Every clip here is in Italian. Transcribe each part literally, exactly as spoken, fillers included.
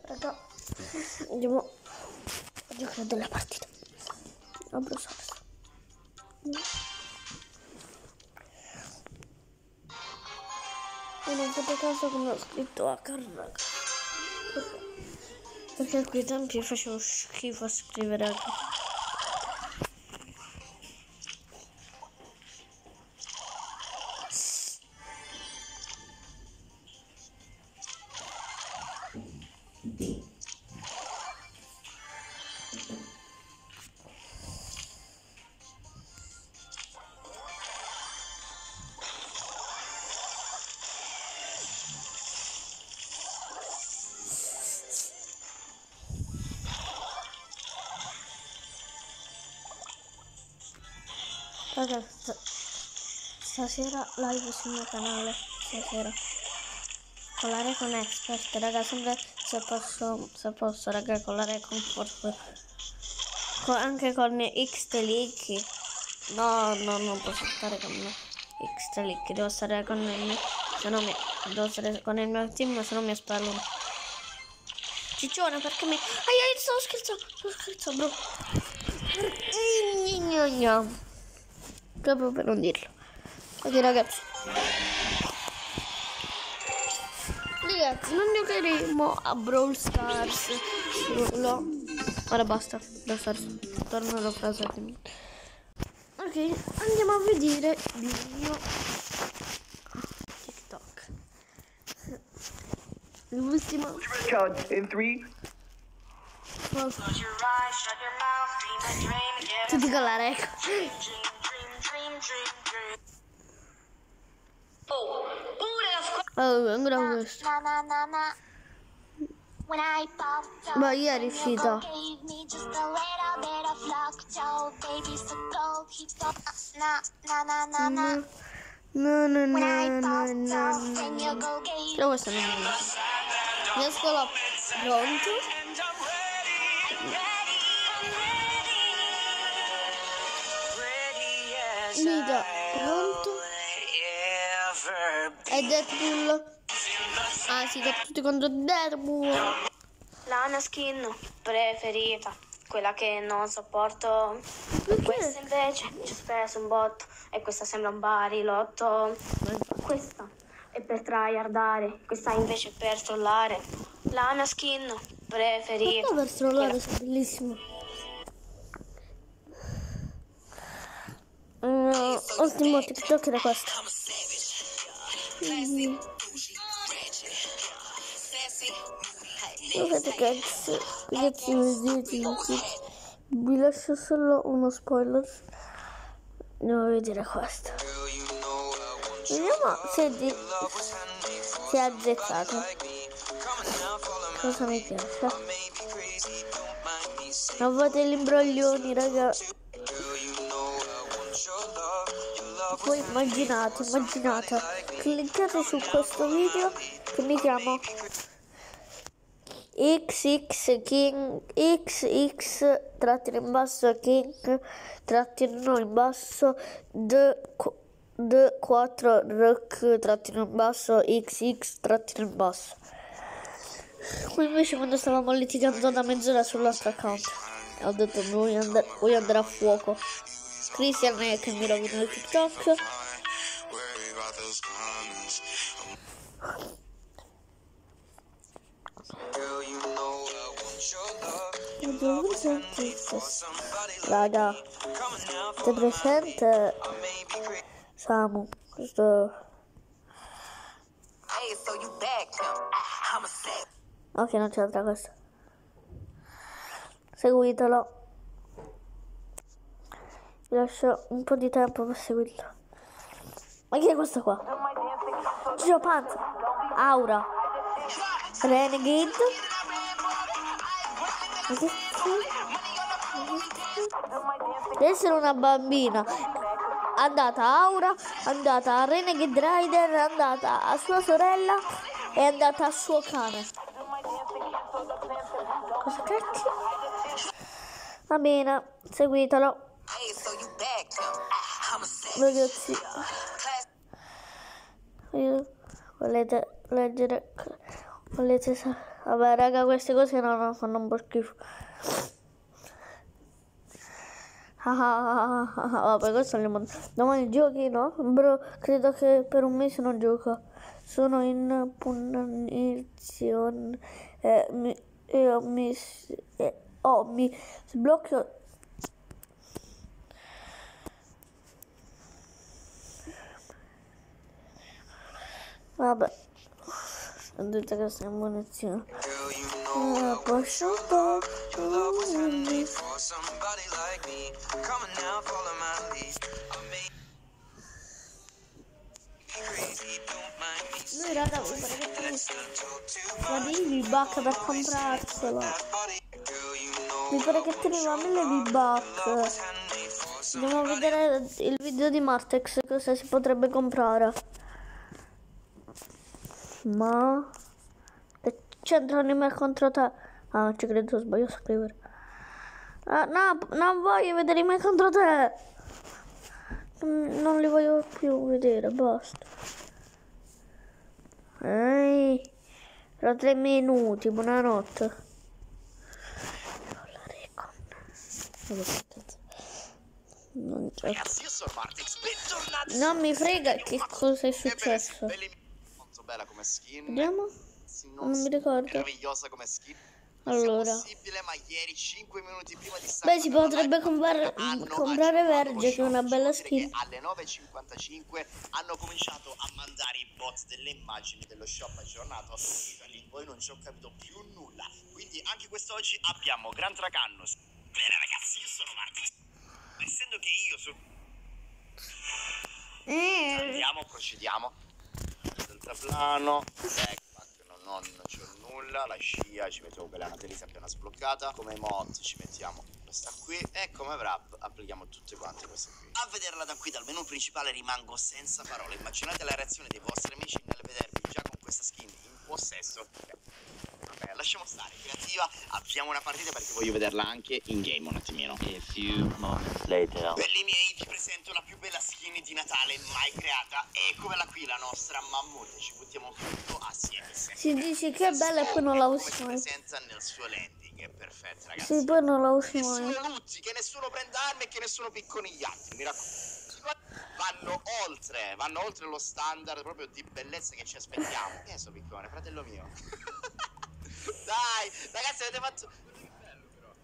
Raga, andiamo a giocare della partita. Apro salsa. E non fate caso come ho scritto H, raga. Perché a quei tempi facevo schifo a scrivere H. Ragazzi, stasera live sul mio canale, stasera, con la Recon Expert, raga, sempre se posso, se posso, raga, con la Recon forse, con, anche con X T Leaky, no, no, non posso stare con X T Leaky, devo stare con il mio, se no mi, devo stare con il mio team, se no mi spellano. Ciccione, perché mi, ai ai, stavo scherzando, stavo scherzando, bro. Proprio per non dirlo. Ok ragazzi, ragazzi non giocheremo a Brawl Stars solo. Ora basta, Brawl Stars, torno alla frase. Ok, andiamo a vedere il mio TikTok. L'ultimo in three. Tutti con la Reco. Oh, ancora questo. Ma io è riuscito. No, no, no, no, no. Però questo non è riuscito. Mescolo pronto. Mida pronto. E Deadpool. Ah sì, tutti contro Deadpool. La mia skin preferita, quella che non sopporto. Perché? Questa invece ci ho speso un botto e questa sembra un barilotto. Questa è per tryhardare, questa invece è per trollare. La mia skin preferita. Perché per trollare è bellissimo. Uh, ultimo TikTok era questo. Mm. Guardate ragazzi, ragazzi, ragazzi, vi lascio solo uno spoiler. Andiamo a vedere questo. Vediamo se, di, se è azzeccato. Cosa mi piace? Non fate gli imbroglioni, raga. Poi immaginate, immaginate, cliccate su questo video che mi chiamo X X King X X trattino in basso King trattino in basso D quattro R trattino in basso X X trattino in basso. Qui invece quando stavamo litigando da mezz'ora sull'altro account ho detto voglio andare, voglio andare a fuoco. Christian è che mi rovina il TikTok. Raga, sei presente? Samu, questo... Ok, non c'entra questo. Seguitelo. Vi lascio un po' di tempo per seguirlo. Ma chi è questo qua? Gio Panza, Aura, Renegade. Deve essere una bambina. È andata a Aura, è andata a Renegade Rider, è andata a sua sorella e è andata a suo cane. Cosa cacchio? Va bene, seguitelo. Ragazzi, volete leggere, volete sapere? Vabbè, raga, queste cose no, no, fanno un po' schifo. Ah, ah, ah, ah, ah, vabbè, questo andiamo. Domani giochi, no? Bro, credo che per un mese non gioco. Sono in punizione. Eh, mi, io mi, eh, oh, mi sblocco. Vabbè, ho detto che sono in punizione. Eh, posso Lui raga, mi pare che teneva V-Buck per comprarselo. Mi pare che teneva mille V-Buck. Andiamo a vedere il video di Martex, cosa si potrebbe comprare. Ma c'entrano in me contro te. Ah, ci credo, sbaglio a scrivere. Ah, no, non voglio vedere i miei contro te. Non li voglio più vedere, basta. Ehi, tra tre minuti, buonanotte. Non c'è. Ragazzi, io sono Martex, bentornati. Non mi frega che cosa è successo. Molto bella come skin. Vediamo? Non mi ricordo. Meravigliosa come skin. Allora. Possibile, ma ieri cinque minuti prima di Beh, si potrebbe comprare, comprare Verge, che è una bella skin. Alle nove e cinquantacinque hanno cominciato a mandare i bot delle immagini dello shop aggiornato. Poi non ci ho capito più nulla. Quindi anche quest'oggi abbiamo Gran Tracannus. Bene ragazzi, io sono Martex. Essendo che io sono... Eh. Andiamo, procediamo. Delta plano. Non, non c'è nulla, la scia ci mettiamo quella Annatelisa appena sbloccata, come mod ci mettiamo questa qui e come wrap applichiamo tutte quante queste qui. A vederla da qui dal menu principale rimango senza parole, immaginate la reazione dei vostri amici nel vedervi già con questa skin in possesso. Vabbè, lasciamo stare, creativa, avviamo una partita perché voglio vederla anche in game un attimino. A few moments later. Belli miei, vi presento la più bella skin di Natale mai creata. Eccola qui la nostra mammut, ci buttiamo tutto assieme. Si dice che è bella e poi non la usi mai. Si presenta nel suo landing, è perfetta ragazzi. Sì, poi non la usi mai. Nessuno lutti, che nessuno prenda armi e che nessuno picconi gli altri, mi raccomando. Vanno oltre, vanno oltre lo standard proprio di bellezza che ci aspettiamo. Che è sto piccone, fratello mio? Dai, ragazzi, avete fatto... bello però.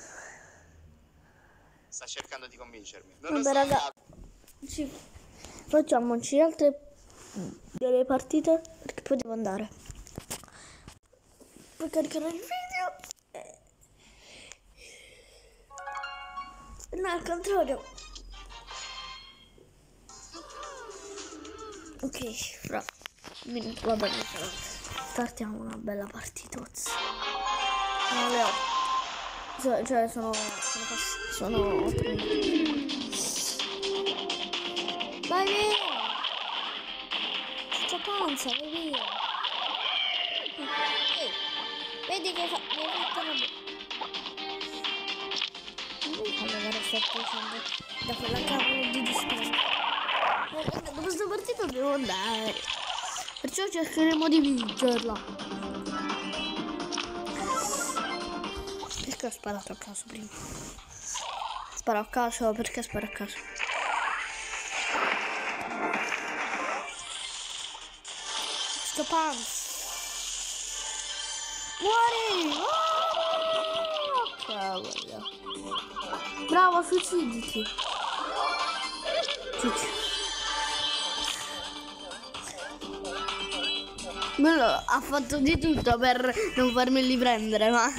Sta cercando di convincermi. Non Vabbè, lo so. raga, ci... facciamoci altre delle partite perché poi devo andare. Puoi caricare il video. No, al contrario. Ok, fra minuto, va bene, però startiamo una bella partitozza. Non le ho. Cioè, cioè sono sono pass- sono vai via, c'è panza, vai via. Ehi, vedi che fa mi hai fatto una non vuoi fare la sta facendo da quella cavolo di distanza. Dopo questa partita devo andare, perciò cercheremo di vincerla. Perché ho sparato a caso prima? Sparo a caso, perché sparo a caso? Sto pants. Muori! Oh, cavolo. Bravo, suiciditi. Cicci. Bello, ha fatto di tutto per non farmi riprendere, ma...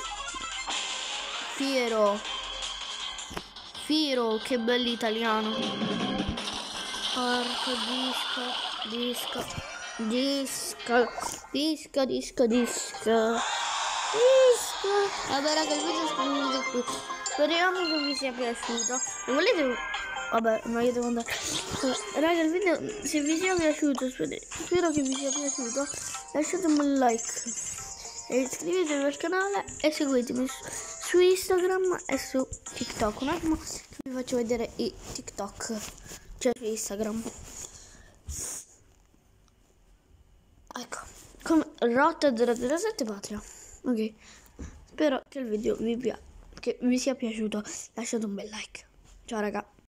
Fiero. Fiero, che bell'italiano. Porco disco, disco, disco, disco, disco, disco. Disco. Vabbè raga, il video è finito qui. Speriamo che vi sia piaciuto. Se volete... Vabbè, ma io devo andare. Raga, il video, se vi sia piaciuto, spero che vi sia piaciuto, lasciatemi un like e iscrivetevi al canale e seguitemi su Instagram e su TikTok. Un attimo che vi faccio vedere i TikTok, cioè su Instagram. Ecco, come Rot zero zero sette Patria. Ok, spero che il video vi, pia- che vi sia piaciuto, lasciate un bel like. Ciao raga.